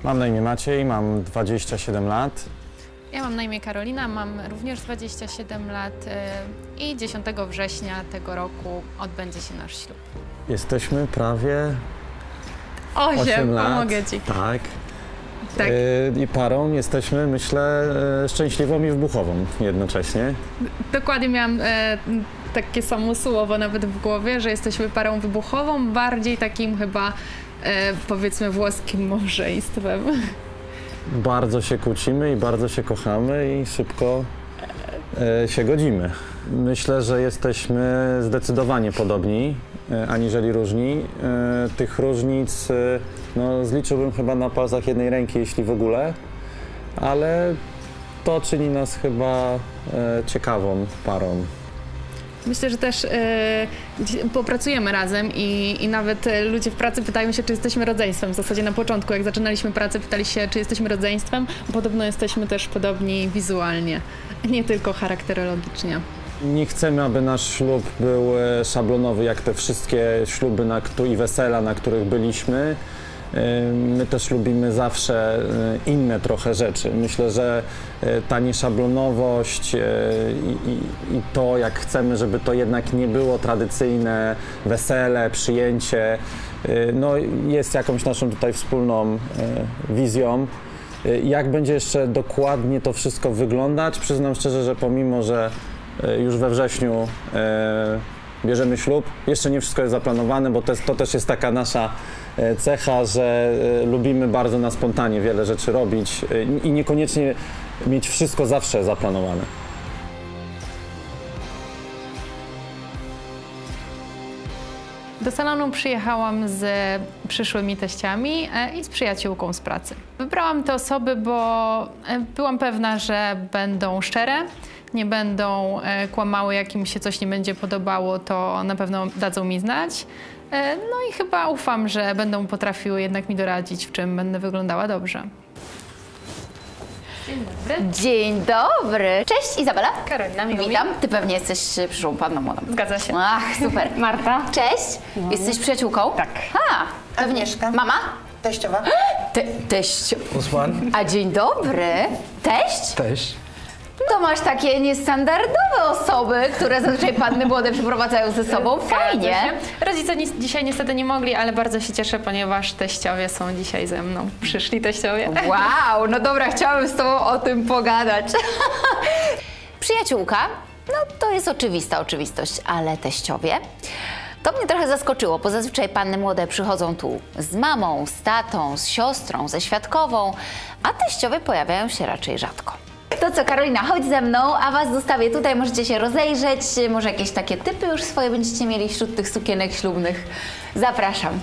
Mam na imię Maciej, mam 27 lat. Ja mam na imię Karolina, mam również 27 lat i 10 września tego roku odbędzie się nasz ślub. Jesteśmy prawie 8 lat. Pomogę Ci. Tak. Tak. I parą jesteśmy, myślę, szczęśliwą i wybuchową jednocześnie. Dokładnie miałam takie samo słowo nawet w głowie, że jesteśmy parą wybuchową, bardziej takim chyba powiedzmy włoskim małżeństwem. Bardzo się kłócimy i bardzo się kochamy i szybko się godzimy. Myślę, że jesteśmy zdecydowanie podobni, aniżeli różni. Tych różnic no, zliczyłbym chyba na palcach jednej ręki, jeśli w ogóle, ale to czyni nas chyba ciekawą parą. Myślę, że też popracujemy razem i nawet ludzie w pracy pytają się, czy jesteśmy rodzeństwem. W zasadzie na początku, jak zaczynaliśmy pracę, pytali się, czy jesteśmy rodzeństwem. Podobno jesteśmy też podobni wizualnie, nie tylko charakterologicznie. Nie chcemy, aby nasz ślub był szablonowy, jak te wszystkie śluby i wesela, na których byliśmy. My też lubimy zawsze inne trochę rzeczy. Myślę, że ta nieszablonowość i to, jak chcemy, żeby to jednak nie było tradycyjne wesele, przyjęcie, no jest jakąś naszą tutaj wspólną wizją. Jak będzie jeszcze dokładnie to wszystko wyglądać? Przyznam szczerze, że pomimo, że już we wrześniu bierzemy ślub, jeszcze nie wszystko jest zaplanowane, bo to też jest taka nasza cecha, że lubimy bardzo na spontanie wiele rzeczy robić i niekoniecznie mieć wszystko zawsze zaplanowane. Do salonu przyjechałam z przyszłymi teściami i z przyjaciółką z pracy. Wybrałam te osoby, bo byłam pewna, że będą szczere, nie będą kłamały, jak im się coś nie będzie podobało, to na pewno dadzą mi znać. No i chyba ufam, że będą potrafiły jednak mi doradzić, w czym będę wyglądała dobrze. Dzień dobry. Dzień dobry. Cześć, Izabela. Karolina, miło mi. Witam. Ty pewnie jesteś przyszłą panną młodą. Zgadza się. Ach, super. Marta. Cześć. Jesteś przyjaciółką? Tak. Agnieszka. Mama? Teściowa. Teść. Usman? A dzień dobry. Teść? Teść. To masz takie niestandardowe osoby, które zazwyczaj panny młode przyprowadzają ze sobą. Fajnie. Rodzice dzisiaj niestety nie mogli, ale bardzo się cieszę, ponieważ teściowie są dzisiaj ze mną. Przyszli teściowie. Wow, no dobra, chciałabym z tobą o tym pogadać. Przyjaciółka, no to jest oczywista oczywistość, ale teściowie? To mnie trochę zaskoczyło, bo zazwyczaj panny młode przychodzą tu z mamą, z tatą, z siostrą, ze świadkową, a teściowie pojawiają się raczej rzadko. To co, Karolina, chodź ze mną, a was zostawię tutaj, możecie się rozejrzeć, może jakieś takie typy już swoje będziecie mieli wśród tych sukienek ślubnych. Zapraszam.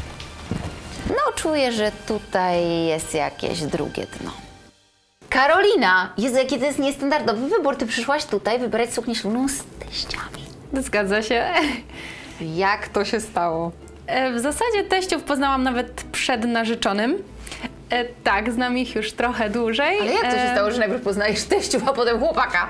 No, czuję, że tutaj jest jakieś drugie dno. Karolina! Jezu, jaki to jest niestandardowy wybór. Ty przyszłaś tutaj wybrać suknię ślubną z teściami. Zgadza się. Jak to się stało? W zasadzie teściów poznałam nawet przed narzeczonym. Tak, znam ich już trochę dłużej. Ale jak to się stało, że najpierw poznajesz teściów, a potem chłopaka?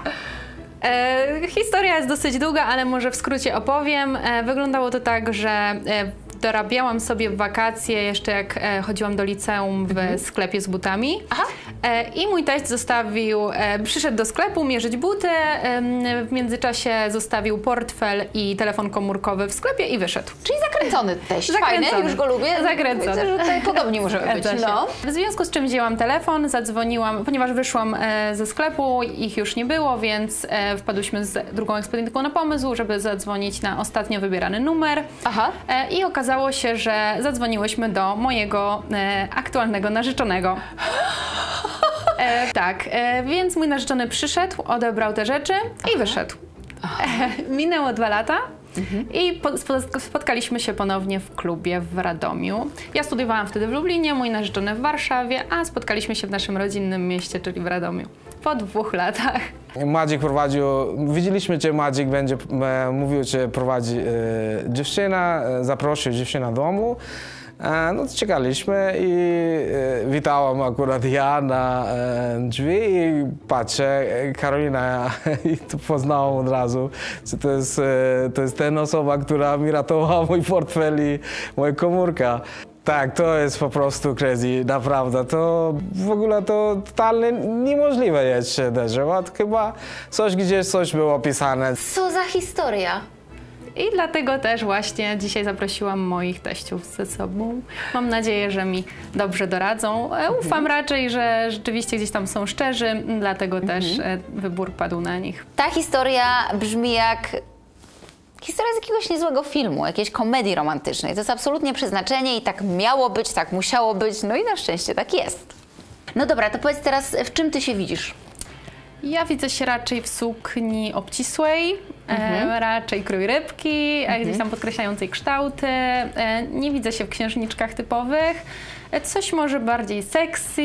Historia jest dosyć długa, ale może w skrócie opowiem. Wyglądało to tak, że dorabiałam sobie w wakacje, jeszcze jak chodziłam do liceum w sklepie z butami. Aha. I mój teść przyszedł do sklepu mierzyć buty, w międzyczasie zostawił portfel i telefon komórkowy w sklepie i wyszedł. Czyli zakręcony teść. Zakręcony. Fajny, już go lubię. Zakręcony. Widzę, że tutaj podobnie możemy być. No. W związku z czym wzięłam telefon, zadzwoniłam, ponieważ wyszłam ze sklepu, ich już nie było, więc wpadłyśmy z drugą ekspedientką na pomysł, żeby zadzwonić na ostatnio wybierany numer. Aha. I okazało się, że zadzwoniłyśmy do mojego aktualnego narzeczonego. Tak, więc mój narzeczony przyszedł, odebrał te rzeczy i wyszedł. Minęło 2 lata. I spotkaliśmy się ponownie w klubie w Radomiu. Ja studiowałam wtedy w Lublinie, mój narzeczony w Warszawie, a spotkaliśmy się w naszym rodzinnym mieście, czyli w Radomiu. Po 2 latach. Madzik prowadził, widzieliśmy, że Madzik będzie mówił, że prowadzi dziewczynę, zaprosił dziewczynę do domu. No to czekaliśmy i witałam akurat ja na drzwi i patrzę, Karolina i to poznałam od razu, że to jest ten osoba, która mi ratowała mój portfel i moja komórka. Tak, to jest po prostu crazy, naprawdę. To w ogóle to totalnie niemożliwe jest się derzywać. Chyba gdzieś coś było opisane. Co za historia? I dlatego też właśnie dzisiaj zaprosiłam moich teściów ze sobą. Mam nadzieję, że mi dobrze doradzą. Ufam raczej, że rzeczywiście gdzieś tam są szczerzy, dlatego też wybór padł na nich. Ta historia brzmi jak historia z jakiegoś niezłego filmu, jakiejś komedii romantycznej. To jest absolutnie przeznaczenie i tak miało być, tak musiało być, no i na szczęście tak jest. No dobra, to powiedz teraz, w czym ty się widzisz? Ja widzę się raczej w sukni obcisłej, raczej krój rybki, gdzieś tam podkreślającej kształty. Nie widzę się w księżniczkach typowych. Coś może bardziej sexy,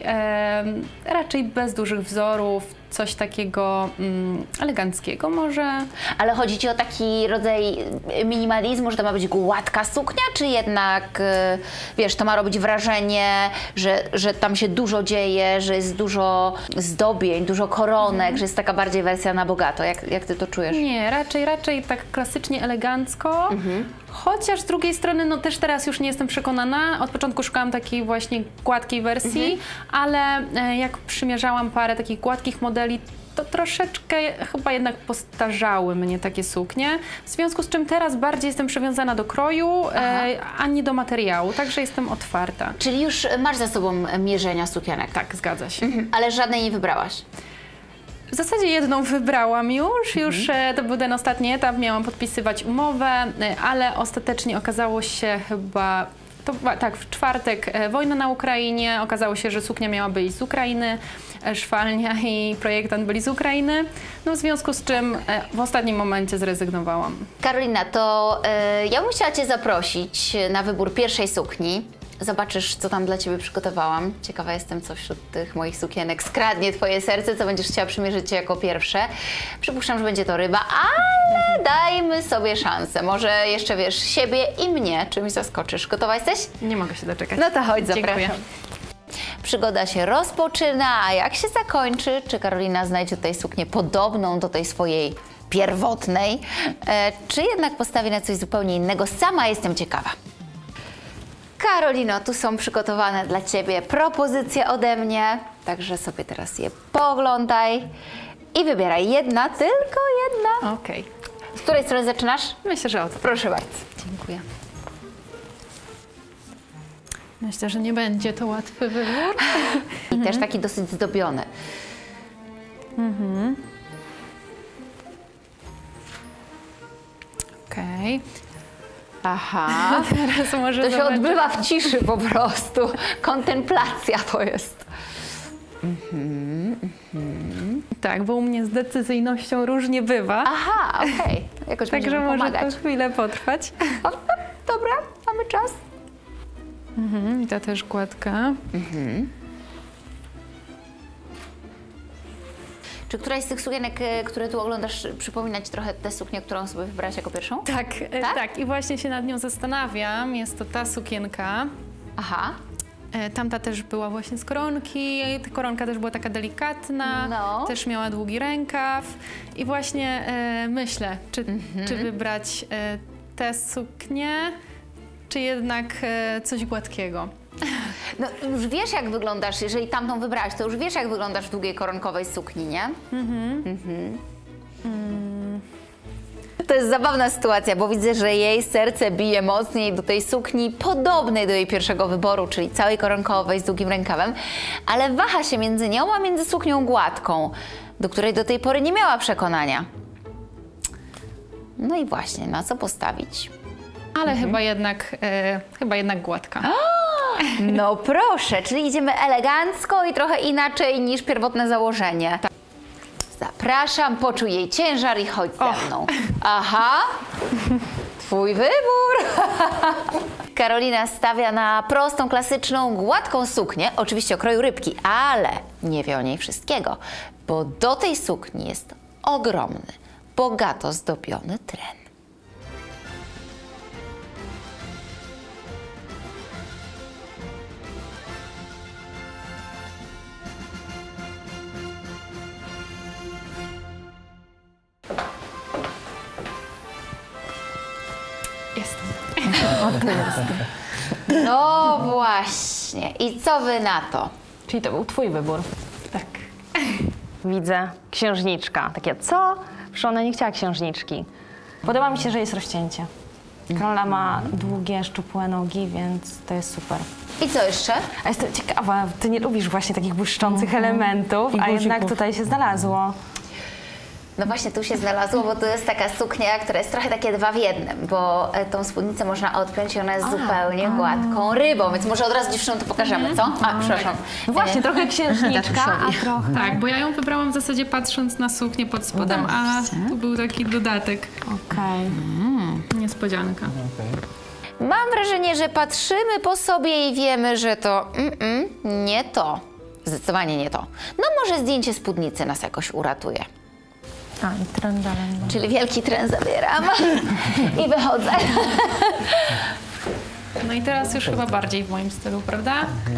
raczej bez dużych wzorów, coś takiego eleganckiego może. Ale chodzi ci o taki rodzaj minimalizmu, że to ma być gładka suknia, czy jednak, wiesz, to ma robić wrażenie, że tam się dużo dzieje, że jest dużo zdobień, dużo koronek, że jest taka bardziej wersja na bogato. Jak ty to czujesz? Nie, raczej tak klasycznie, elegancko. Chociaż z drugiej strony, no też teraz już nie jestem przekonana. Od początku szukałam takiej właśnie gładkiej wersji, ale jak przymierzałam parę takich gładkich modeli, to troszeczkę chyba jednak postarzały mnie takie suknie. W związku z czym teraz bardziej jestem przywiązana do kroju, a nie do materiału, także jestem otwarta. Czyli już masz za sobą mierzenia sukienek? Tak, zgadza się. Ale żadnej nie wybrałaś? W zasadzie jedną wybrałam już to był ten ostatni etap, miałam podpisywać umowę, ale ostatecznie okazało się chyba, tak, w czwartek wojna na Ukrainie, okazało się, że suknia miała być z Ukrainy, szwalnia i projektant byli z Ukrainy, no w związku z czym w ostatnim momencie zrezygnowałam. Karolina, to ja bym chciała cię zaprosić na wybór pierwszej sukni. Zobaczysz, co tam dla ciebie przygotowałam. Ciekawa jestem, co wśród tych moich sukienek skradnie twoje serce, co będziesz chciała przymierzyć jako pierwsze. Przypuszczam, że będzie to ryba, ale dajmy sobie szansę. Może jeszcze, wiesz, siebie i mnie czymś zaskoczysz. Gotowa jesteś? Nie mogę się doczekać. No to chodź, zapraszam. Dziękuję. Przygoda się rozpoczyna, a jak się zakończy, czy Karolina znajdzie tutaj suknię podobną do tej swojej pierwotnej, czy jednak postawi na coś zupełnie innego? Sama jestem ciekawa. Karolino, tu są przygotowane dla ciebie propozycje ode mnie, także sobie teraz je pooglądaj i wybieraj. Jedna, tylko jedna. Okej. Z której strony zaczynasz? Myślę, że od. Proszę bardzo. Dziękuję. Myślę, że nie będzie to łatwy wybór. I też taki dosyć zdobiony. Okej. Aha. Teraz może To się zobaczyć. odbywa w ciszy po prostu. Kontemplacja to jest. Tak, bo u mnie z decyzyjnością różnie bywa. Aha, okej. Jakoś Także będziemy może pomagać. to chwilę potrwać. O, dobra, mamy czas. I ta też gładka. Czy któraś z tych sukienek, które tu oglądasz, przypomina ci trochę tę suknię, którą sobie wybrałaś jako pierwszą? Tak, Tak? tak. I właśnie się nad nią zastanawiam. Jest to ta sukienka. Aha. Tamta też była właśnie z koronki. Ta koronka też była taka delikatna. No. Też miała długi rękaw. I właśnie myślę, czy wybrać tę suknię, czy jednak coś gładkiego. No już wiesz, jak wyglądasz, jeżeli tamtą wybrałaś, to już wiesz, jak wyglądasz w długiej koronkowej sukni, nie? To jest zabawna sytuacja, bo widzę, że jej serce bije mocniej do tej sukni podobnej do jej pierwszego wyboru, czyli całej koronkowej z długim rękawem, ale waha się między nią a między suknią gładką, do której do tej pory nie miała przekonania. No i właśnie, na co postawić? Ale chyba jednak gładka. No proszę, czyli idziemy elegancko i trochę inaczej niż pierwotne założenie. Zapraszam, poczuj jej ciężar i chodź ze mną. Aha, twój wybór. Karolina stawia na prostą, klasyczną, gładką suknię, oczywiście o kroju rybki, ale nie wie o niej wszystkiego, bo do tej sukni jest ogromny, bogato zdobiony tren. Jestem. No właśnie. I co wy na to? Czyli to był twój wybór. Tak. Widzę księżniczka. Takie co? Przecież ona nie chciała księżniczki. Podoba mi się, że jest rozcięcie. Karola ma długie, szczupłe nogi, więc to jest super. I co jeszcze? A jestem ciekawa, ty nie lubisz właśnie takich błyszczących elementów, a jednak tutaj się znalazło. No właśnie tu się znalazło, bo to jest taka suknia, która jest trochę takie 2 w 1, bo tą spódnicę można odpiąć i ona jest zupełnie gładką rybą, więc może od razu dziewczynom to pokażemy, co? A, przepraszam. No właśnie, trochę księżniczka, a trochę... Tak, bo ja ją wybrałam w zasadzie patrząc na suknię pod spodem, a tu był taki dodatek. Okej. Niespodzianka. Mam wrażenie, że patrzymy po sobie i wiemy, że to nie to. Zdecydowanie nie to. No może zdjęcie spódnicy nas jakoś uratuje. A, i tren dalej. Czyli wielki tren zabieram i wychodzę. No i teraz już chyba bardziej w moim stylu, prawda?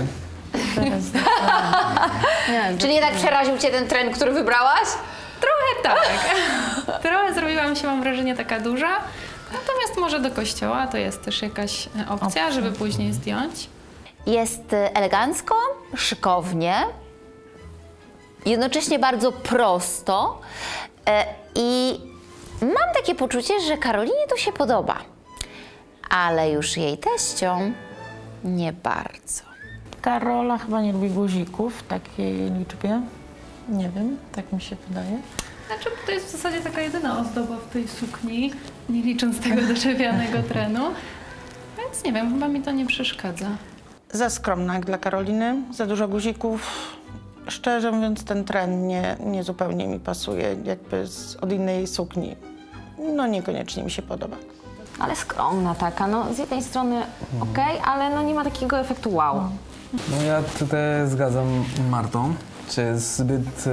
Czyli jednak przeraził cię ten tren, który wybrałaś? Trochę tak. Trochę zrobiłam się, mam wrażenie, taka duża. Natomiast może do kościoła to jest też jakaś opcja, żeby później zdjąć. Jest elegancko, szykownie, jednocześnie bardzo prosto i mam takie poczucie, że Karolinie to się podoba, ale już jej teściom nie bardzo. Karola chyba nie lubi guzików w takiej liczbie. Nie wiem, tak mi się wydaje. Znaczy, to jest w zasadzie taka jedyna ozdoba w tej sukni, nie licząc tego doczepianego trenu. Więc nie wiem, chyba mi to nie przeszkadza. Za skromna jak dla Karoliny, za dużo guzików. Szczerze mówiąc, ten tren nie zupełnie mi pasuje, jakby od innej sukni. No niekoniecznie mi się podoba. Ale skromna taka, no z jednej strony okej, ale no nie ma takiego efektu wow. No ja tutaj zgadzam Martą, że jest zbyt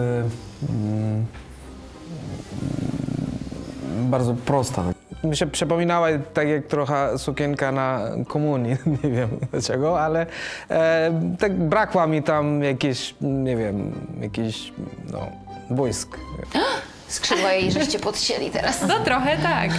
bardzo prosta. Mi się przypominała tak jak trochę sukienka na komunii, nie wiem dlaczego, ale tak brakła mi tam jakieś, nie wiem, jakiś błysk. Skrzydła jej żeście podcięli teraz. No trochę tak.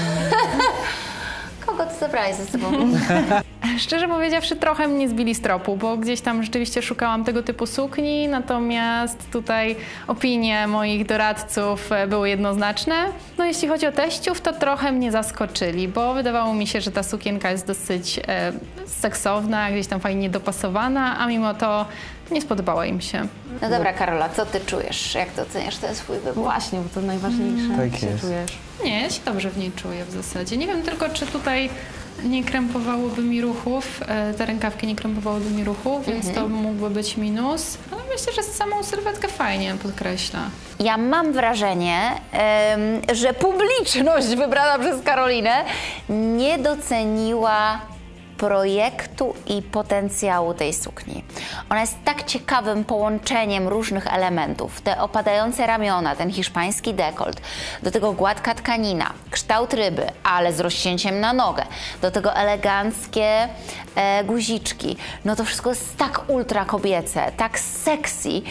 Kogo ty zabrałeś ze sobą? Szczerze powiedziawszy, trochę mnie zbili z tropu, bo gdzieś tam rzeczywiście szukałam tego typu sukni, natomiast tutaj opinie moich doradców były jednoznaczne. No jeśli chodzi o teściów, to trochę mnie zaskoczyli, bo wydawało mi się, że ta sukienka jest dosyć seksowna, gdzieś tam fajnie dopasowana, a mimo to nie spodobała im się. No dobra, Karola, co ty czujesz? Jak to oceniasz ten swój wybór? Właśnie, bo to najważniejsze, Tak jak się jest. czujesz. Nie, ja się dobrze w niej czuję w zasadzie. Nie wiem tylko, czy tutaj nie krępowałoby mi ruchów, te rękawki nie krępowałyby mi ruchów, więc to mógłby być minus. Ale myślę, że samą sylwetkę fajnie podkreśla. Ja mam wrażenie, że publiczność wybrana przez Karolinę nie doceniła projektu i potencjału tej sukni. Ona jest tak ciekawym połączeniem różnych elementów. Te opadające ramiona, ten hiszpański dekolt, do tego gładka tkanina, kształt ryby, ale z rozcięciem na nogę, do tego eleganckie guziczki. No to wszystko jest tak ultra kobiece, tak sexy,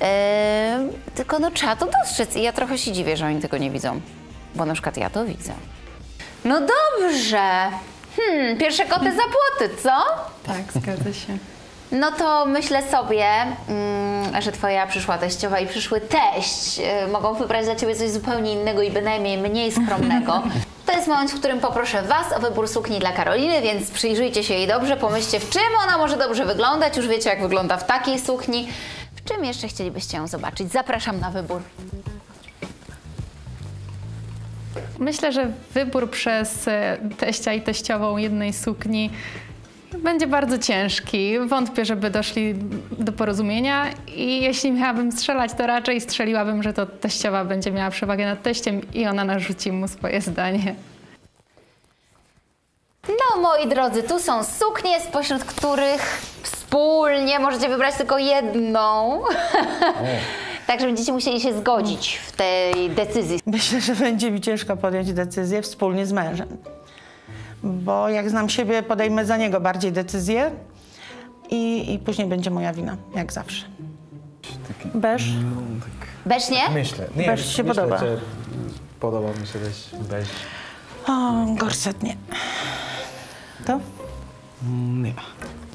tylko no trzeba to dostrzec i ja trochę się dziwię, że oni tego nie widzą, bo na przykład ja to widzę. No dobrze. Pierwsze koty za płoty, co? Tak, zgadza się. No to myślę sobie, że twoja przyszła teściowa i przyszły teść mogą wybrać dla ciebie coś zupełnie innego i bynajmniej mniej skromnego. To jest moment, w którym poproszę was o wybór sukni dla Karoliny, więc przyjrzyjcie się jej dobrze, pomyślcie, w czym ona może dobrze wyglądać. Już wiecie, jak wygląda w takiej sukni. W czym jeszcze chcielibyście ją zobaczyć? Zapraszam na wybór. Myślę, że wybór przez teścia i teściową jednej sukni będzie bardzo ciężki. Wątpię, żeby doszli do porozumienia i jeśli miałabym strzelać, to raczej strzeliłabym, że to teściowa będzie miała przewagę nad teściem i ona narzuci mu swoje zdanie. No moi drodzy, tu są suknie, spośród których wspólnie możecie wybrać tylko jedną. Także będziecie musieli się zgodzić w tej decyzji. Myślę, że będzie mi ciężko podjąć decyzję wspólnie z mężem. Bo jak znam siebie, podejmę za niego bardziej decyzję i później będzie moja wina, jak zawsze. Beż? Beż nie? Myślę. Beż się podoba. Że podoba mi się też beż. O, gorset nie. To? Nie.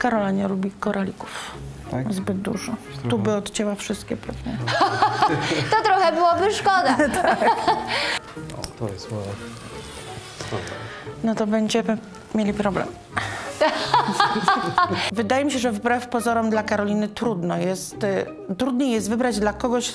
Karola nie lubi koralików. Tak? Zbyt dużo. Tu by odcięła wszystkie pewnie. To trochę byłoby szkoda. To jest moje. No to będziemy mieli problem. Wydaje mi się, że wbrew pozorom dla Karoliny trudniej jest wybrać dla kogoś,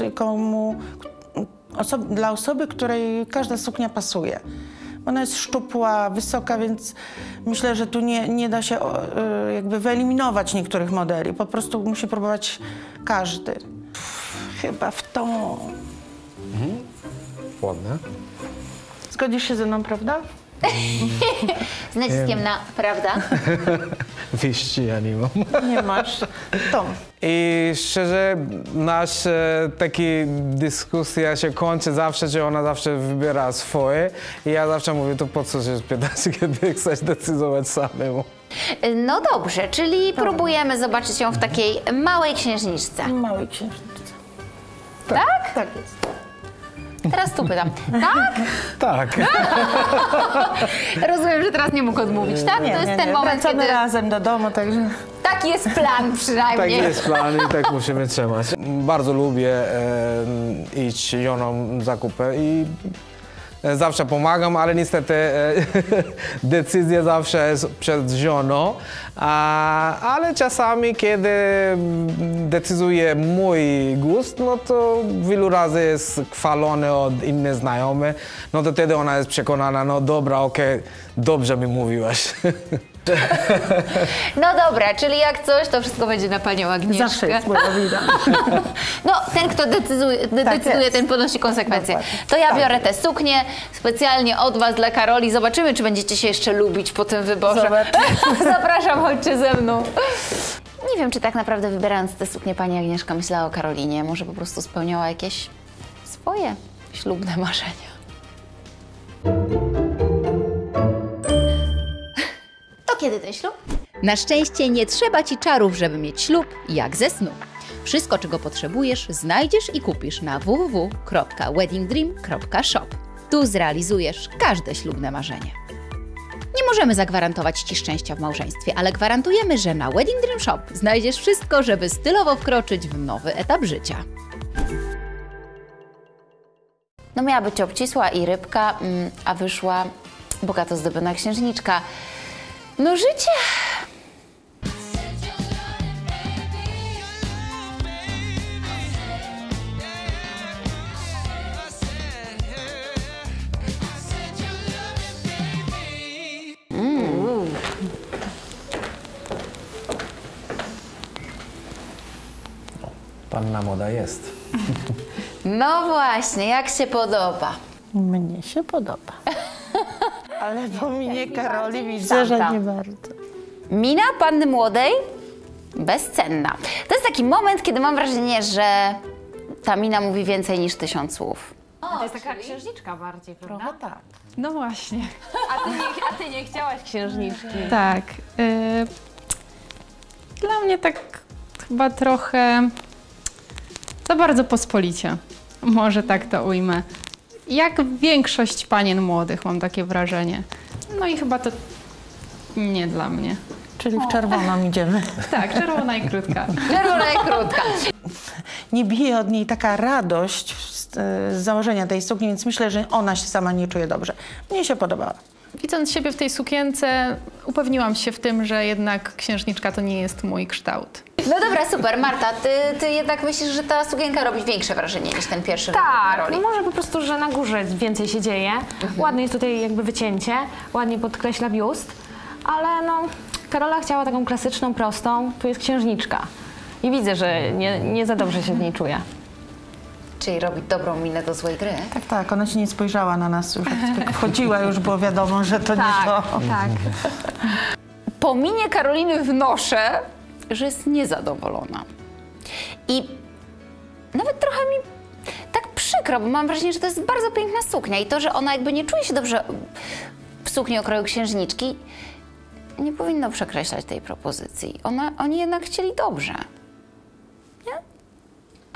dla osoby, której każda suknia pasuje. Ona jest szczupła, wysoka, więc myślę, że tu nie da się jakby wyeliminować niektórych modeli. Po prostu musi próbować każdy. Chyba w tą. Ładne. Zgodzisz się ze mną, prawda? Z naciskiem na prawda. Wyjście ja nie mam. Nie masz. Tą. I szczerze, nasza taka dyskusja się kończy zawsze, że ona zawsze wybiera swoje i ja zawsze mówię, to po co się pytać, kiedy chcesz decydować samemu. No dobrze, czyli próbujemy zobaczyć ją w takiej małej księżniczce. Małej księżniczce. Tak? Tak jest. Teraz tu pytam. Tak? Tak. Rozumiem, że teraz nie mógł odmówić, tak? To jest ten moment, Wracamy kiedy... razem do domu, także... Taki jest plan Tak przynajmniej. jest plan i tak musimy trzymać. Bardzo lubię iść żoną zakupy i zawsze pomagam, ale niestety decyzja zawsze jest przed żoną. Ale czasami, kiedy decyduje mój gust, no to wielu razy jest chwalony od innych znajomych. No to wtedy ona jest przekonana, no dobra, okej, dobrze mi mówiłaś. No dobra, czyli jak coś, to wszystko będzie na panią Agnieszkę. Zawsze jest moja wina. No, ten, kto decyduje, jest. ten ponosi konsekwencje. Dokładnie. To ja Tak. biorę tę suknię specjalnie od was dla Karoli. Zobaczymy, czy będziecie się jeszcze lubić po tym wyborze. Zobaczymy. Zapraszam, chodźcie ze mną. Nie wiem, czy tak naprawdę wybierając tę suknię pani Agnieszka myślała o Karolinie. Może po prostu spełniała jakieś swoje ślubne marzenia. To kiedy ten ślub? Na szczęście nie trzeba Ci czarów, żeby mieć ślub jak ze snu. Wszystko, czego potrzebujesz, znajdziesz i kupisz na www.weddingdream.shop. Tu zrealizujesz każde ślubne marzenie. Nie możemy zagwarantować Ci szczęścia w małżeństwie, ale gwarantujemy, że na Wedding Dream Shop znajdziesz wszystko, żeby stylowo wkroczyć w nowy etap życia. No miała być obcisła i rybka, a wyszła bogato zdobiona księżniczka. No życie! Panna moda jest. No właśnie, jak się podoba? Mnie się podoba. Ale po minie Karoli widzę, że nie bardzo. Mina panny młodej? Bezcenna. To jest taki moment, kiedy mam wrażenie, że ta mina mówi więcej niż 1000 słów. To jest taka księżniczka bardziej, prawda? Trochę tak. No właśnie. A ty nie chciałaś księżniczki. Tak. Dla mnie tak chyba trochę za bardzo pospolicie. Może tak to ujmę. Jak większość panien młodych, mam takie wrażenie. No i chyba to nie dla mnie. Czyli w czerwoną idziemy. Tak, czerwona i krótka. Czerwona i krótka. Nie bije od niej taka radość z założenia tej sukni, więc myślę, że ona się sama nie czuje dobrze. Mnie się podobała. Widząc siebie w tej sukience, upewniłam się w tym, że jednak księżniczka to nie jest mój kształt. No dobra, super. Marta, ty jednak myślisz, że ta sukienka robi większe wrażenie niż ten pierwszy Tak, Karoli? no może po prostu, że na górze więcej się dzieje. Ładnie jest tutaj jakby wycięcie, ładnie podkreśla biust, ale no Karola chciała taką klasyczną, prostą, tu jest księżniczka. I widzę, że nie za dobrze się w niej czuje. Czyli robi dobrą minę do złej gry. Tak, tak, ona się nie spojrzała na nas już. Jak wchodziła, już było wiadomo, że to nie to. Tak. Po minie Karoliny wnoszę, że jest niezadowolona. I nawet trochę mi tak przykro, bo mam wrażenie, że to jest bardzo piękna suknia i to, że ona jakby nie czuje się dobrze w sukni o kroju księżniczki, nie powinno przekreślać tej propozycji. Oni jednak chcieli dobrze. Nie?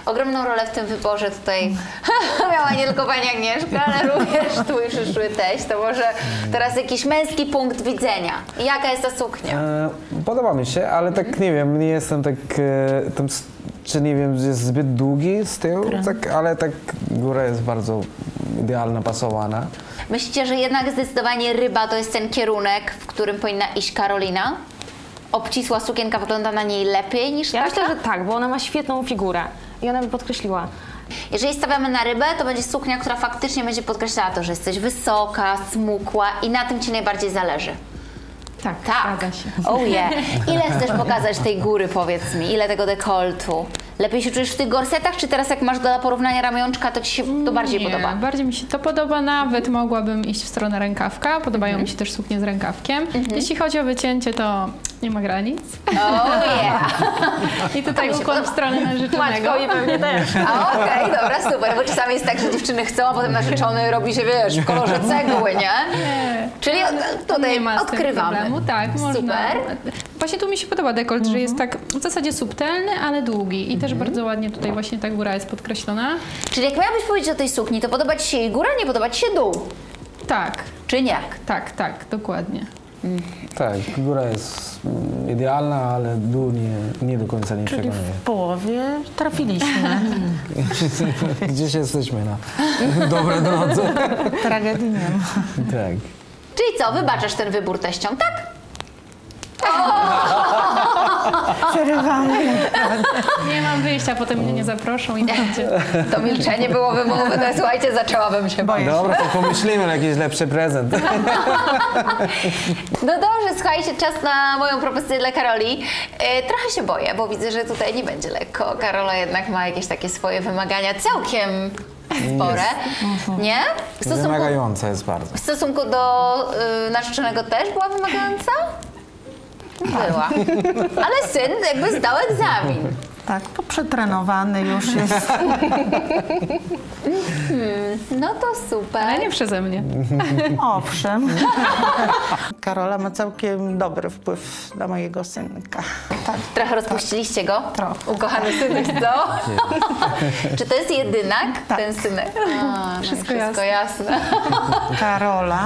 Ogromną rolę w tym wyborze tutaj miała nie tylko pani Agnieszka, ale również twój przyszły teść. To może teraz jakiś męski punkt widzenia. Jaka jest ta suknia? Podoba mi się, ale tak nie wiem, nie jestem tak, czy nie wiem, jest zbyt długi z tyłu, tak, ale tak góra jest bardzo idealna, pasowana. Myślicie, że jednak zdecydowanie ryba to jest ten kierunek, w którym powinna iść Karolina? Obcisła sukienka wygląda na niej lepiej niż Ja taka? myślę, że tak, bo ona ma świetną figurę i ona by podkreśliła. Jeżeli stawiamy na rybę, to będzie suknia, która faktycznie będzie podkreślała to, że jesteś wysoka, smukła i na tym ci najbardziej zależy. Tak, Tak. zgadza się. Oh yeah. Ile chcesz pokazać tej góry, powiedz mi? Ile tego dekoltu? Lepiej się czujesz w tych gorsetach, czy teraz jak masz do porównania ramionczka, to ci się to bardziej podoba? Bardziej mi się to podoba, nawet mogłabym iść w stronę rękawka. Podobają mi się też suknie z rękawkiem. Jeśli chodzi o wycięcie, to nie ma granic. Oh yeah. I tutaj mi się ukłon w podoba. stronę narzeczonego. Maćko i pewnie też. A okej, dobra, super, bo czasami jest tak, że dziewczyny chcą, a potem narzeczony robi się, wiesz, w kolorze cegły, nie? Czyli tutaj Nie ma z tym odkrywamy. problemu. Tak, można. Super. Właśnie tu mi się podoba dekolt, że jest tak w zasadzie subtelny, ale długi. I też bardzo ładnie tutaj właśnie ta góra jest podkreślona. Czyli jak miałabyś powiedzieć o tej sukni, to podoba ci się jej góra, nie podoba ci się dół? Tak, Czy nie? tak, dokładnie. Tak, góra jest idealna, ale dół nie do końca nie Czyli przekonuje. w połowie trafiliśmy. Gdzieś jesteśmy na dobrej drodze. Tragedii nie ma. Tak. Czyli co, wybaczasz ten wybór teściom, tak? Przerywamy. Nie mam wyjścia, potem mnie nie zaproszą i będzie. To milczenie było wymowne, słuchajcie, zaczęłabym się bać. Dobra, to pomyślimy na jakiś lepszy prezent. No dobrze, słuchajcie, czas na moją propozycję dla Karoli. Trochę się boję, bo widzę, że tutaj nie będzie lekko. Karola jednak ma jakieś takie swoje wymagania całkiem spore, nie? Wymagająca jest bardzo. W stosunku do narzeczonego też była wymagająca? Była. Ale syn jakby zdał egzamin. Tak, poprzetrenowany już jest. No to super. Ale nie przeze mnie. Owszem. Karola ma całkiem dobry wpływ na mojego synka. Tak. Trochę rozpuściliście go? Trochę. Ukochany synek, co? Czy to jest jedynak, Tak. ten synek? A, no Wszystko jasne. Karola.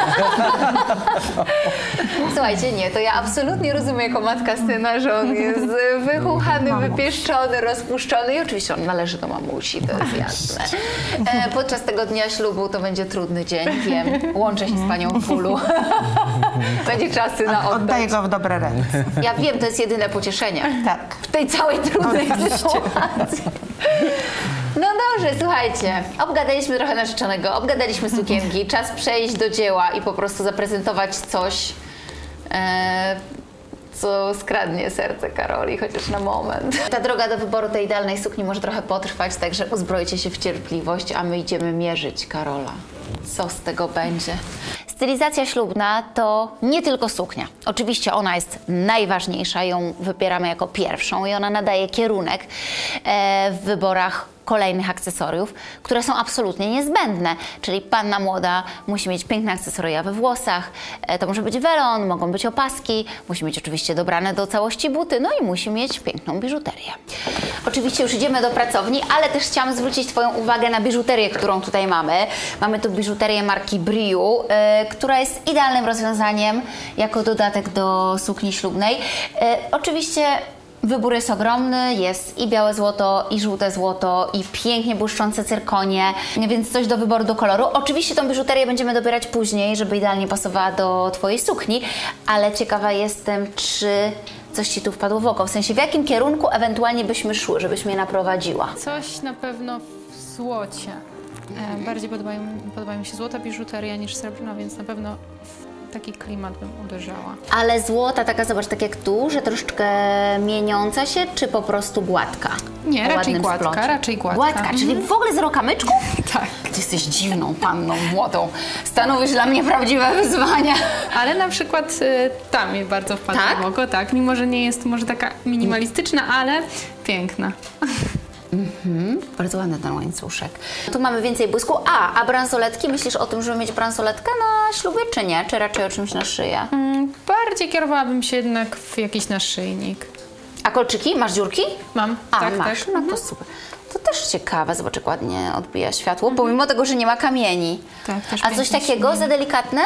Słuchajcie, nie, to ja absolutnie rozumiem jako matka syna, że on jest wychuchany, wypieszczony, rozpuszczony i oczywiście on należy do mamusi, to jest jasne. Podczas tego dnia ślubu to będzie trudny dzień, wiem. Łączę się z panią w pulu. Będzie trzeba syna oddać. Oddaję go w dobre ręce. Ja wiem, to jest jedyne pocieszenie. Tak. W tej całej trudnej Oczywiście. sytuacji. No dobrze, słuchajcie, obgadaliśmy trochę narzeczonego, obgadaliśmy sukienki, czas przejść do dzieła i po prostu zaprezentować coś, co skradnie serce Karoli, chociaż na moment. Ta droga do wyboru tej idealnej sukni może trochę potrwać, także uzbrojcie się w cierpliwość, a my idziemy mierzyć Karola. Co z tego będzie? Stylizacja ślubna to nie tylko suknia. Oczywiście ona jest najważniejsza, ją wybieramy jako pierwszą i ona nadaje kierunek w wyborach kolejnych akcesoriów, które są absolutnie niezbędne. Czyli panna młoda musi mieć piękne akcesoria we włosach, to może być welon, mogą być opaski, musi mieć oczywiście dobrane do całości buty, no i musi mieć piękną biżuterię. Oczywiście już idziemy do pracowni, ale też chciałam zwrócić Twoją uwagę na biżuterię, którą tutaj mamy. Mamy tu biżuterię marki Briu, która jest idealnym rozwiązaniem jako dodatek do sukni ślubnej. Oczywiście wybór jest ogromny, jest i białe złoto, i żółte złoto, i pięknie błyszczące cyrkonie, więc coś do wyboru, do koloru. Oczywiście tą biżuterię będziemy dobierać później, żeby idealnie pasowała do Twojej sukni, ale ciekawa jestem, czy coś Ci tu wpadło w oko, w sensie w jakim kierunku ewentualnie byśmy szły, żebyś mnie naprowadziła. Coś na pewno w złocie. Bardziej podobają mi się złota biżuteria niż srebrna, więc na pewno w taki klimat bym uderzała. Ale złota taka, zobacz, tak jak tu, że troszeczkę mieniąca się, czy po prostu gładka? Nie, O raczej ładnym gładka, splocie. raczej gładka. Gładka, czyli w ogóle zero kamyczków? Tak. Ty jesteś dziwną panną młodą. Stanowisz dla mnie prawdziwe wyzwania. Ale na przykład ta mi bardzo wpadła Tak? w oko, tak. Mimo, że nie jest może taka minimalistyczna, ale piękna. Bardzo ładny ten łańcuszek. Tu mamy więcej błysku. A bransoletki? Myślisz o tym, żeby mieć bransoletkę na ślubie, czy nie? Czy raczej o czymś na szyję? Bardziej kierowałabym się jednak w jakiś naszyjnik. A kolczyki? Masz dziurki? Mam, A, tak, masz. tak. No to super. też ciekawe. Zobacz, jak ładnie odbija światło, pomimo tego, że nie ma kamieni. Tak, też A coś pięknie takiego się za delikatne?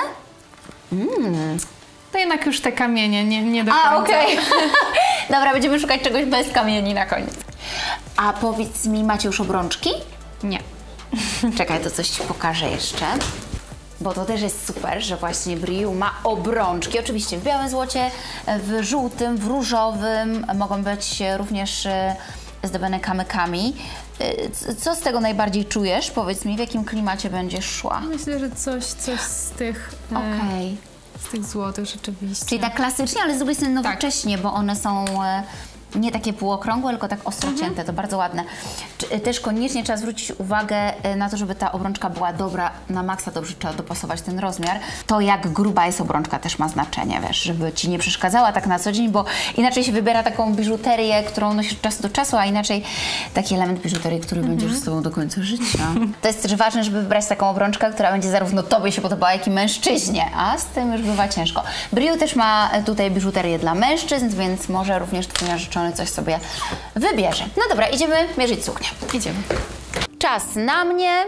To jednak już te kamienie, nie do końca. A, okej. Dobra, będziemy szukać czegoś bez kamieni na koniec. A powiedz mi, macie już obrączki? Nie. Czekaj, to coś Ci pokażę jeszcze. Bo to też jest super, że właśnie Briu ma obrączki. Oczywiście w białym złocie, w żółtym, w różowym. Mogą być również zdobione kamykami. Co z tego najbardziej czujesz? Powiedz mi, w jakim klimacie będziesz szła? Myślę, że coś z tych, Okej. z tych złotych rzeczywiście. Czyli tak klasycznie, ale z drugiej strony nowocześnie, bo one są nie takie półokrągłe, tylko tak ostro cięte, to bardzo ładne. Też koniecznie trzeba zwrócić uwagę na to, żeby ta obrączka była dobra, na maksa dobrze trzeba dopasować ten rozmiar. To jak gruba jest obrączka też ma znaczenie, wiesz, żeby Ci nie przeszkadzała tak na co dzień, bo inaczej się wybiera taką biżuterię, którą nosisz od czasu do czasu, a inaczej taki element biżuterii, który będziesz z Tobą do końca życia. To jest też ważne, żeby wybrać taką obrączkę, która będzie zarówno Tobie się podobała, jak i mężczyźnie, a z tym już bywa ciężko. Briu też ma tutaj biżuterię dla mężczyzn, więc może również Twój narzeczony coś sobie wybierze. No dobra, idziemy mierzyć suknię. Idziemy. Czas na mnie.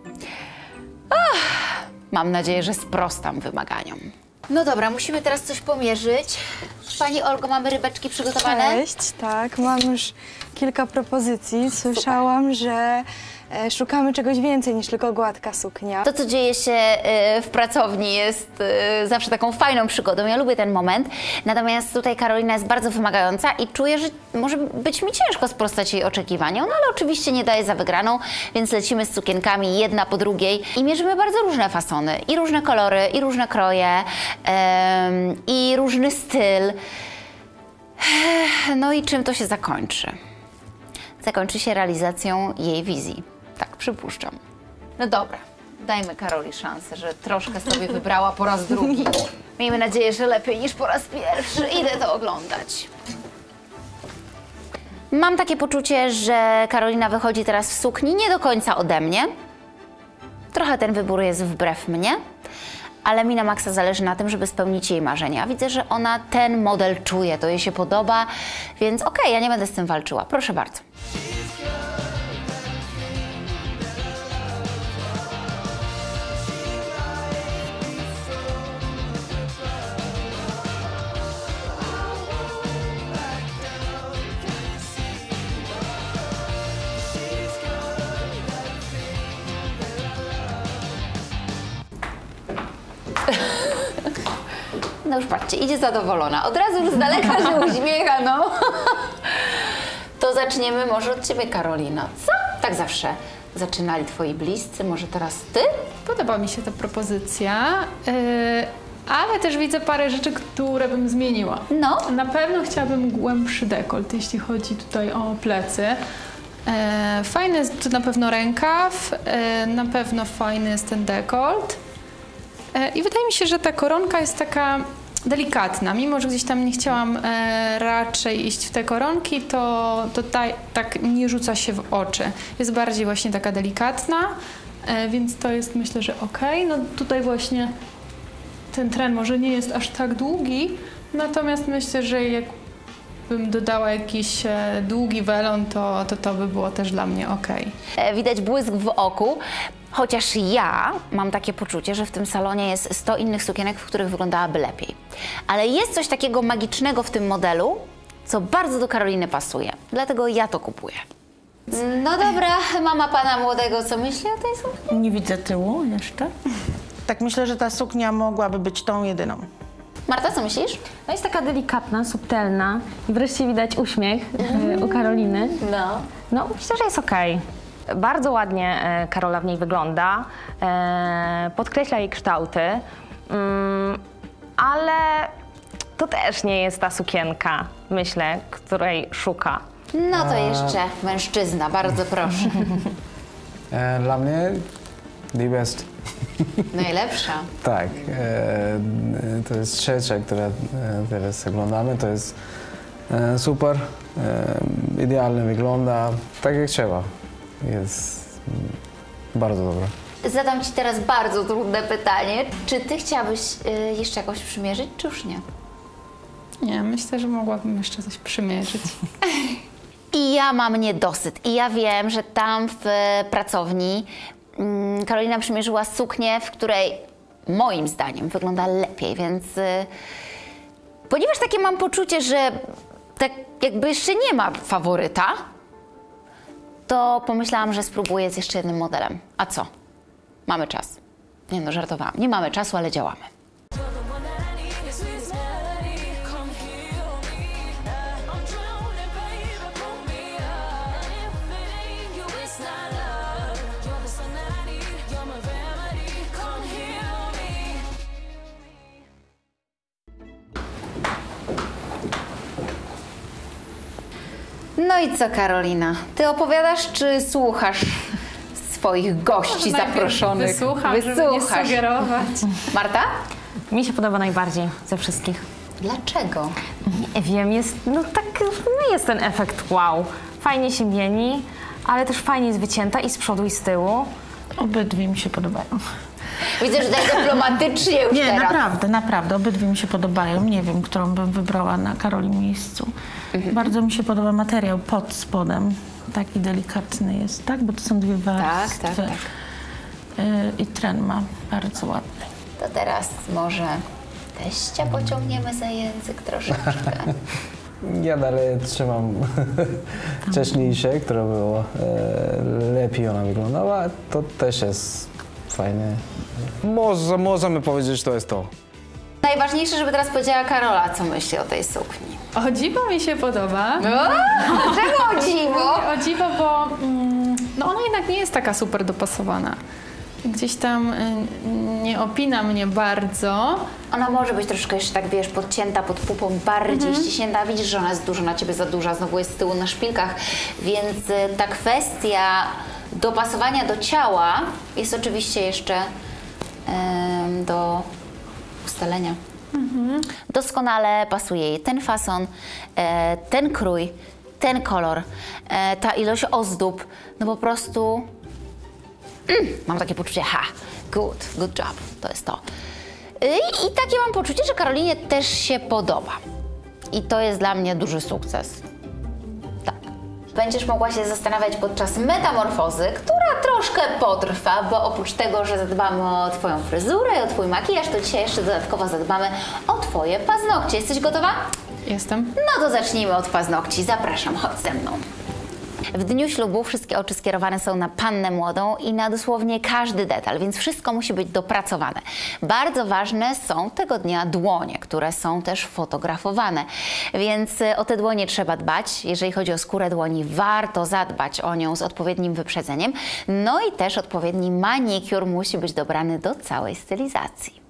Mam nadzieję, że sprostam wymaganiom. No dobra, musimy teraz coś pomierzyć. Pani Olgo, mamy rybeczki przygotowane? Cześć, tak, mam już kilka propozycji. Słyszałam, że szukamy czegoś więcej niż tylko gładka suknia. To, co dzieje się w pracowni, jest zawsze taką fajną przygodą. Ja lubię ten moment. Natomiast tutaj Karolina jest bardzo wymagająca i czuję, że może być mi ciężko sprostać jej oczekiwaniom, no ale oczywiście nie daję za wygraną, więc lecimy z sukienkami jedna po drugiej i mierzymy bardzo różne fasony, i różne kolory, i różne kroje, i różny styl. No i czym to się zakończy? Zakończy się realizacją jej wizji. Tak, przypuszczam. No dobra, dajmy Karoli szansę, że troszkę sobie wybrała po raz drugi. Miejmy nadzieję, że lepiej niż po raz pierwszy. Idę to oglądać. Mam takie poczucie, że Karolina wychodzi teraz w sukni nie do końca ode mnie. Trochę ten wybór jest wbrew mnie, ale mi na maksa zależy na tym, żeby spełnić jej marzenia. Widzę, że ona ten model czuje, to jej się podoba, więc okej, ja nie będę z tym walczyła. Proszę bardzo. No już patrzcie, idzie zadowolona. Od razu już z daleka się uśmiecha, no. To zaczniemy może od Ciebie, Karolina. Co? Tak zawsze zaczynali Twoi bliscy, może teraz Ty? Podoba mi się ta propozycja, ale też widzę parę rzeczy, które bym zmieniła. No. Na pewno chciałabym głębszy dekolt, jeśli chodzi tutaj o plecy. Fajny jest to na pewno rękaw, na pewno fajny jest ten dekolt. I wydaje mi się, że ta koronka jest taka delikatna. Mimo że gdzieś tam nie chciałam raczej iść w te koronki, to tak nie rzuca się w oczy. Jest bardziej właśnie taka delikatna, więc to jest, myślę, że okej. No tutaj właśnie ten tren może nie jest aż tak długi, natomiast myślę, że jakbym dodała jakiś długi welon, to by było też dla mnie okej. Widać błysk w oku. Chociaż ja mam takie poczucie, że w tym salonie jest 100 innych sukienek, w których wyglądałaby lepiej. Ale jest coś takiego magicznego w tym modelu, co bardzo do Karoliny pasuje. Dlatego ja to kupuję. No dobra, mama pana młodego, co myśli o tej sukni? Nie widzę tyłu jeszcze. Tak myślę, że ta suknia mogłaby być tą jedyną. Marta, co myślisz? No jest taka delikatna, subtelna i wreszcie widać uśmiech u Karoliny. No. No, myślę, że jest okej. Bardzo ładnie Karola w niej wygląda, podkreśla jej kształty, ale to też nie jest ta sukienka, myślę, której szuka. No to jeszcze mężczyzna, bardzo proszę. Dla mnie the best. Najlepsza. Tak, to jest trzecia, która teraz oglądamy, to jest super, idealnie wygląda, tak jak trzeba. Jest bardzo dobra. Zadam Ci teraz bardzo trudne pytanie. Czy Ty chciałabyś jeszcze jakoś przymierzyć, czy już nie? Nie, myślę, że mogłabym jeszcze coś przymierzyć. I ja mam niedosyt. I ja wiem, że tam w pracowni Karolina przymierzyła suknię, w której moim zdaniem wygląda lepiej, więc ponieważ takie mam poczucie, że tak jakby jeszcze nie ma faworyta, to pomyślałam, że spróbuję z jeszcze jednym modelem. A co? Mamy czas. Nie no, żartowałam. Nie mamy czasu, ale działamy. No i co, Karolina? Ty opowiadasz, czy słuchasz swoich gości zaproszonych? Wysłucham, żeby nie sugerować. Marta? Mi się podoba najbardziej ze wszystkich. Dlaczego? Nie wiem, jest, no tak, no jest ten efekt wow. Fajnie się mieni, ale też fajnie jest wycięta i z przodu, i z tyłu. Obydwie mi się podobają. Widzę, że tak dyplomatycznie już Nie, teraz. naprawdę. Obydwie mi się podobają. Nie wiem, którą bym wybrała na Karoli miejscu. Bardzo mi się podoba materiał pod spodem. Taki delikatny jest, tak? Bo to są dwie warstwy. Tak. I tren ma bardzo ładny. To teraz może teścia pociągniemy za język troszeczkę. Ja dalej trzymam wcześniejsze, które było lepiej ona wyglądała. To też jest fajne. Możemy powiedzieć, że to jest to. Najważniejsze, żeby teraz powiedziała Karola, co myśli o tej sukni. O dziwo mi się podoba. Dlaczego o dziwo? O dziwo, bo no ona jednak nie jest taka super dopasowana. Gdzieś tam nie opina mnie bardzo. Ona może być troszkę jeszcze tak, wiesz, podcięta pod pupą, bardziej ściśnięta. Widzisz, że ona jest dużo na ciebie za duża, znowu jest z tyłu na szpilkach, więc ta kwestia dopasowania do ciała jest oczywiście jeszcze do ustalenia. Doskonale pasuje jej ten fason, ten krój, ten kolor, ta ilość ozdób, no po prostu mam takie poczucie, good job, to jest to. I takie mam poczucie, że Karolinie też się podoba. I to jest dla mnie duży sukces. Tak. Będziesz mogła się zastanawiać podczas metamorfozy, która troszkę potrwa, bo oprócz tego, że zadbamy o twoją fryzurę i o twój makijaż, to dzisiaj jeszcze dodatkowo zadbamy o twoje paznokcie. Jesteś gotowa? Jestem. No to zacznijmy od paznokci. Zapraszam, chodź ze mną. W dniu ślubu wszystkie oczy skierowane są na pannę młodą i na dosłownie każdy detal, więc wszystko musi być dopracowane. Bardzo ważne są tego dnia dłonie, które są też fotografowane, więc o te dłonie trzeba dbać. Jeżeli chodzi o skórę dłoni, warto zadbać o nią z odpowiednim wyprzedzeniem. No i też odpowiedni manikur musi być dobrany do całej stylizacji.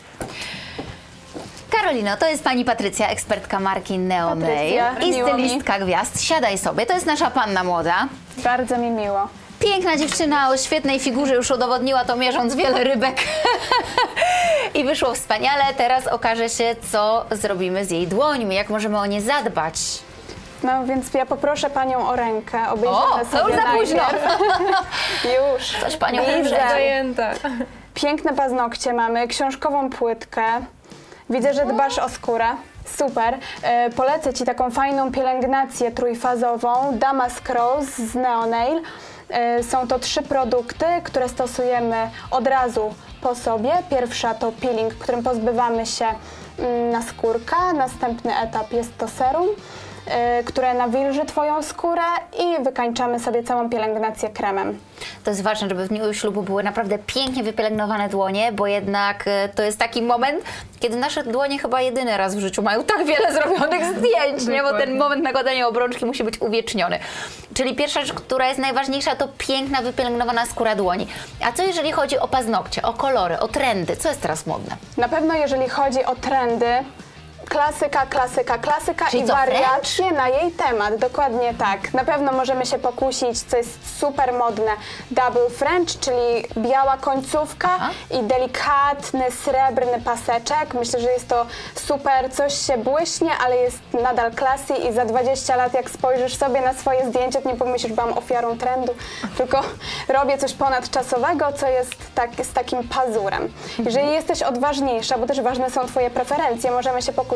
Karolino, to jest pani Patrycja, ekspertka marki Neo Nail i stylistka gwiazd. Siadaj sobie, to jest nasza panna młoda. Bardzo mi miło. Piękna dziewczyna o świetnej figurze, już udowodniła to mierząc wiele rybek. I wyszło wspaniale. Teraz okaże się, co zrobimy z jej dłońmi, jak możemy o nie zadbać. No więc ja poproszę panią o rękę. Obejrzymy O, to już za późno. Już. Coś panią Widzę. Zajęta. Piękne paznokcie mamy, książkową płytkę. Widzę, że dbasz o skórę. Super. Polecę ci taką fajną pielęgnację trójfazową Damask Rose z Neo Nail. Są to 3 produkty, które stosujemy od razu po sobie. Pierwsza to peeling, którym pozbywamy się naskórka. Następny etap jest to serum, które nawilży twoją skórę i wykańczamy sobie całą pielęgnację kremem. To jest ważne, żeby w dniu ślubu były naprawdę pięknie wypielęgnowane dłonie, bo jednak to jest taki moment, kiedy nasze dłonie chyba jedyny raz w życiu mają tak wiele zrobionych zdjęć, nie? Bo ten moment nakładania obrączki musi być uwieczniony. Czyli pierwsza rzecz, która jest najważniejsza, to piękna, wypielęgnowana skóra dłoni. A co jeżeli chodzi o paznokcie, o kolory, o trendy? Co jest teraz modne? Na pewno jeżeli chodzi o trendy, klasyka Czyli i co, wariacje na jej temat, dokładnie tak. Na pewno możemy się pokusić, co jest super modne, double French, czyli biała końcówka i delikatny, srebrny paseczek. Myślę, że jest to super, coś się błyśnie, ale jest nadal classy i za 20 lat jak spojrzysz sobie na swoje zdjęcie, to nie pomyślisz, byłam ofiarą trendu, tylko robię coś ponadczasowego, co jest z takim pazurem. Jeżeli jesteś odważniejsza, bo też ważne są twoje preferencje, możemy się pokusić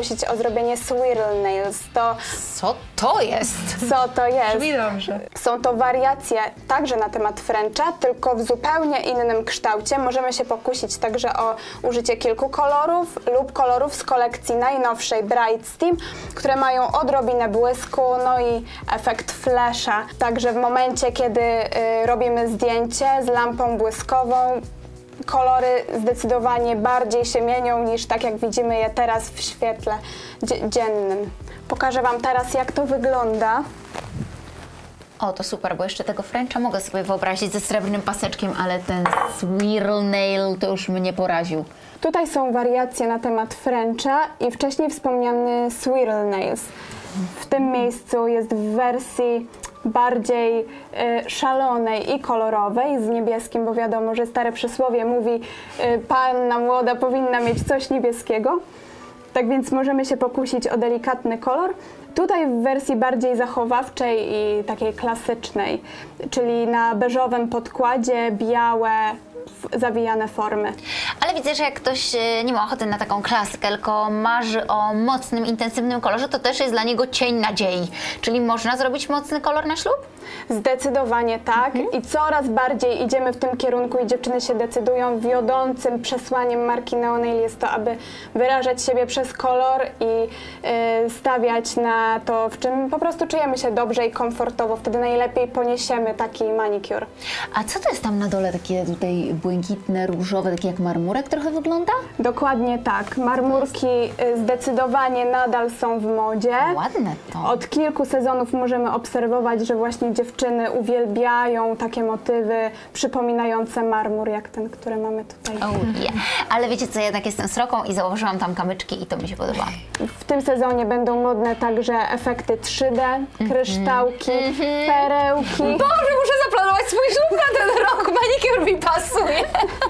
pokusić o zrobienie swirl nails. Co to jest? Co to jest? Brzmi dobrze. Są to wariacje także na temat Frencha, tylko w zupełnie innym kształcie. Możemy się pokusić także o użycie kilku kolorów lub kolorów z kolekcji najnowszej Bright Steam, które mają odrobinę błysku, no i efekt flasha. Także w momencie, kiedy robimy zdjęcie z lampą błyskową, kolory zdecydowanie bardziej się mienią niż tak jak widzimy je teraz w świetle dziennym. Pokażę Wam teraz, jak to wygląda. O, to super, bo jeszcze tego Frencha mogę sobie wyobrazić ze srebrnym paseczkiem, ale ten swirl nail to już mnie poraził. Tutaj są wariacje na temat Frencha i wcześniej wspomniany swirl nails. W tym miejscu jest w wersji bardziej szalonej i kolorowej, z niebieskim, bo wiadomo, że stare przysłowie mówi panna młoda powinna mieć coś niebieskiego. Tak więc możemy się pokusić o delikatny kolor. Tutaj w wersji bardziej zachowawczej i takiej klasycznej, czyli na beżowym podkładzie białe, zawijane formy. Ale widzę, że jak ktoś nie ma ochoty na taką klasykę, tylko marzy o mocnym, intensywnym kolorze, to też jest dla niego cień nadziei. Czyli można zrobić mocny kolor na ślub? Zdecydowanie tak i coraz bardziej idziemy w tym kierunku i dziewczyny się decydują. Wiodącym przesłaniem marki Neonail jest to, aby wyrażać siebie przez kolor i stawiać na to, w czym po prostu czujemy się dobrze i komfortowo. Wtedy najlepiej poniesiemy taki manicure. A co to jest tam na dole takie tutaj błękitne, różowe, takie jak marmurek trochę wygląda? Dokładnie tak. Marmurki zdecydowanie nadal są w modzie. Ładne to. Od kilku sezonów możemy obserwować, że właśnie dziewczyny uwielbiają takie motywy przypominające marmur, jak ten, który mamy tutaj. Oh, yeah. Ale wiecie co, ja jednak jestem sroką i założyłam tam kamyczki i to mi się podoba. W tym sezonie będą modne także efekty 3D, kryształki, perełki. Boże, muszę zaplanować swój ślub na ten rok, manicure mi pasuje.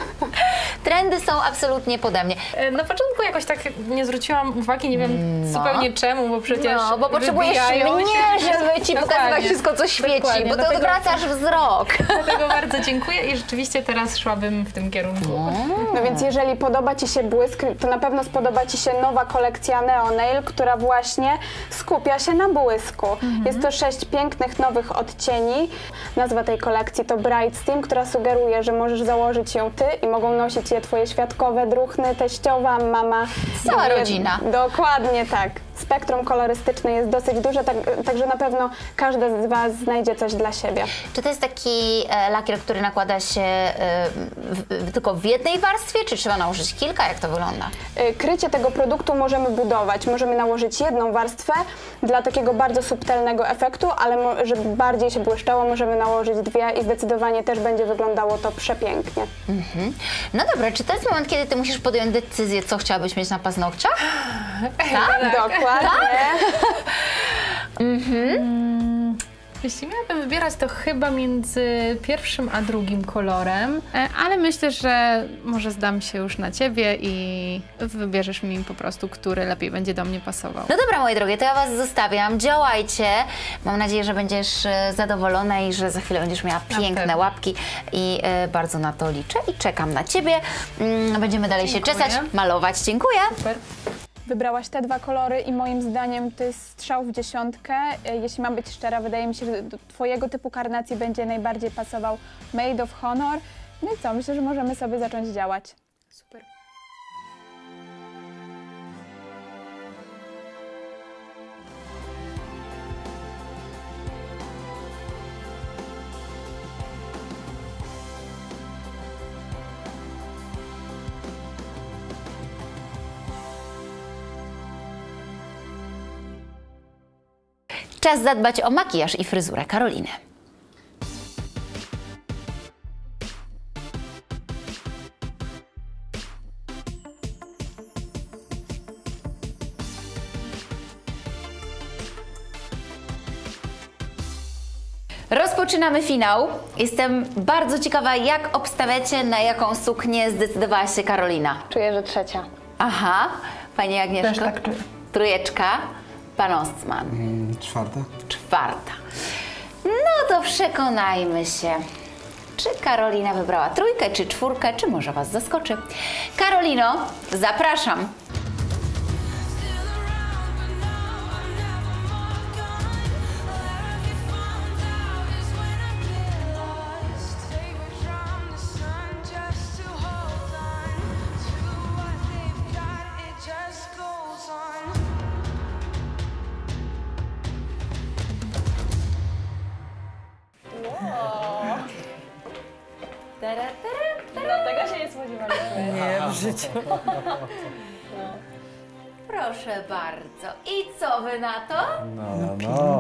Trendy są absolutnie pode mnie. Na początku jakoś tak nie zwróciłam uwagi, nie wiem zupełnie czemu, bo przecież No, bo potrzebujesz mnie, żeby ci pokazywać wszystko, co świeci, bo to odwracasz wzrok. Dlatego bardzo dziękuję i rzeczywiście teraz szłabym w tym kierunku. No więc jeżeli podoba Ci się błysk, to na pewno spodoba Ci się nowa kolekcja Neonail, która właśnie skupia się na błysku. Jest to 6 pięknych nowych odcieni. Nazwa tej kolekcji to Bright Steam, która sugeruje, że możesz założyć ją Ty i mogą nosić je Twoje świadkowe, druhny, teściowa, mama. Cała rodzina. Dokładnie tak. Spektrum kolorystyczne jest dosyć duże, także na pewno każdy z Was znajdzie coś dla siebie. Czy to jest taki lakier, który nakłada się tylko w jednej warstwie, czy trzeba nałożyć kilka? Jak to wygląda? Krycie tego produktu możemy budować. Możemy nałożyć jedną warstwę dla takiego bardzo subtelnego efektu, ale żeby bardziej się błyszczało, możemy nałożyć dwie i zdecydowanie też będzie wyglądało to przepięknie. No dobra, czy to jest moment, kiedy Ty musisz podjąć decyzję, co chciałabyś mieć na paznokciach? Tak, dokładnie. Jeśli miałabym wybierać, to chyba między pierwszym a drugim kolorem, ale myślę, że może zdam się już na Ciebie i wybierzesz mi po prostu, który lepiej będzie do mnie pasował. No dobra, moje drogie, to ja Was zostawiam. Działajcie. Mam nadzieję, że będziesz zadowolona i że za chwilę będziesz miała piękne łapki i bardzo na to liczę i czekam na Ciebie. Będziemy dalej się czesać, malować. Dziękuję. Super. Wybrałaś te dwa kolory i moim zdaniem to jest strzał w dziesiątkę. Jeśli mam być szczera, wydaje mi się, że do Twojego typu karnacji będzie najbardziej pasował Made of Honor. No i co? Myślę, że możemy sobie zacząć działać. Super. Czas zadbać o makijaż i fryzurę Karoliny. Rozpoczynamy finał. Jestem bardzo ciekawa, jak obstawiacie, na jaką suknię zdecydowała się Karolina. Czuję, że trzecia. Aha, Pani Agnieszko? Też tak czuję. Trójeczka. Pan Ostman. Czwarta. Czwarta. No to przekonajmy się, czy Karolina wybrała trójkę, czy czwórkę, czy może Was zaskoczy. Karolino, zapraszam. życiu. Proszę bardzo. I co wy na to? No.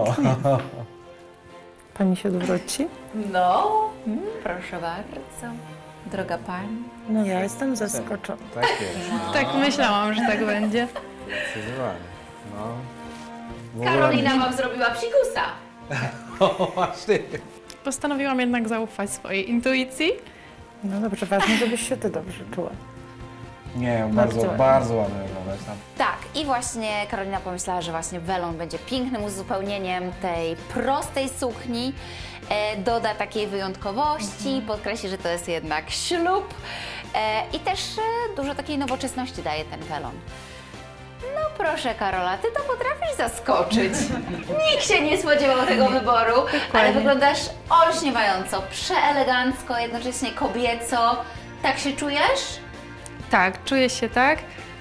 Pani się odwróci? No, proszę bardzo. Droga pani. No ja jestem zaskoczona. Tak jest. Tak myślałam, że tak będzie. Zdecydowanie. No. Karolina wam zrobiła psikusa. Właśnie. Postanowiłam jednak zaufać swojej intuicji. No dobrze, ważne, żebyś się ty dobrze czuła. Nie, Bardzo bardzo ładnie wyglądasz tam. Tak, i właśnie Karolina pomyślała, że właśnie welon będzie pięknym uzupełnieniem tej prostej sukni. Doda takiej wyjątkowości, podkreśli, że to jest jednak ślub i też dużo takiej nowoczesności daje ten welon. No proszę Karola, ty to potrafisz zaskoczyć. Nikt się nie spodziewał tego wyboru, ale wyglądasz olśniewająco, przeelegancko, jednocześnie kobieco. Tak się czujesz? Tak, czuję się tak.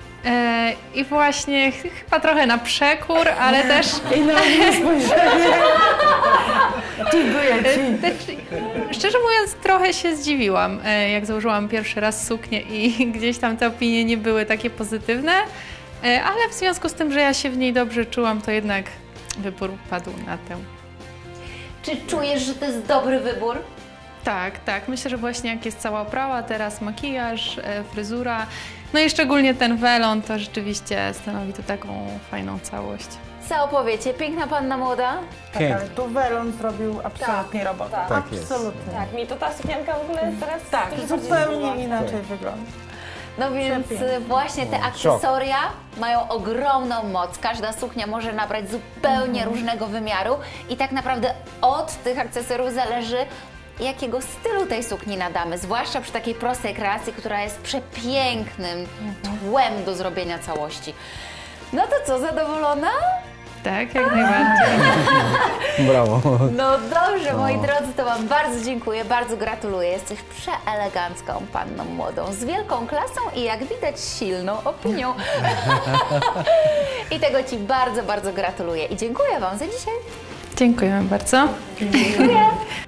I właśnie chyba trochę na przekór, ale też... I na mnie spojrzenie. Dziękuję ci. Szczerze mówiąc, trochę się zdziwiłam, jak założyłam pierwszy raz suknię i gdzieś tam te opinie nie były takie pozytywne, ale w związku z tym, że ja się w niej dobrze czułam, to jednak wybór padł na tę. Czy czujesz, że to jest dobry wybór? Tak, tak. Myślę, że właśnie jak jest cała oprawa, teraz makijaż, fryzura, no i szczególnie ten welon, to rzeczywiście stanowi to taką fajną całość. Co opowiecie? Piękna panna młoda? Tak, ale tu welon zrobił absolutnie robotę. Tak jest. Absolutnie. Tak, mi to ta sukienka w ogóle teraz Tak, zupełnie inaczej wygląda. No więc właśnie te akcesoria mają ogromną moc. Każda suknia może nabrać zupełnie różnego wymiaru i tak naprawdę od tych akcesoriów zależy, jakiego stylu tej sukni nadamy, zwłaszcza przy takiej prostej kreacji, która jest przepięknym tłem do zrobienia całości. No to co, zadowolona? Tak, jak najbardziej. Brawo. No dobrze, moi drodzy, to wam bardzo dziękuję, bardzo gratuluję. Jesteś przeelegancką panną młodą, z wielką klasą i jak widać silną opinią. I tego ci bardzo, bardzo gratuluję i dziękuję wam za dzisiaj. Dziękujemy bardzo. Dziękuję.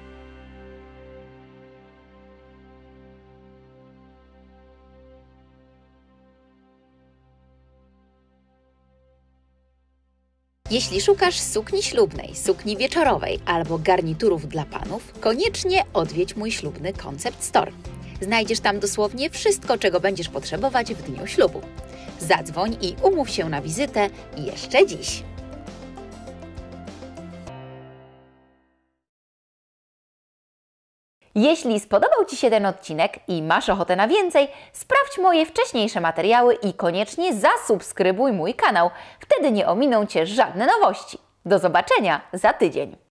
Jeśli szukasz sukni ślubnej, sukni wieczorowej albo garniturów dla panów, koniecznie odwiedź mój ślubny Concept Store. Znajdziesz tam dosłownie wszystko, czego będziesz potrzebować w dniu ślubu. Zadzwoń i umów się na wizytę jeszcze dziś. Jeśli spodobał Ci się ten odcinek i masz ochotę na więcej, sprawdź moje wcześniejsze materiały i koniecznie zasubskrybuj mój kanał. Wtedy nie ominą Cię żadne nowości. Do zobaczenia za tydzień.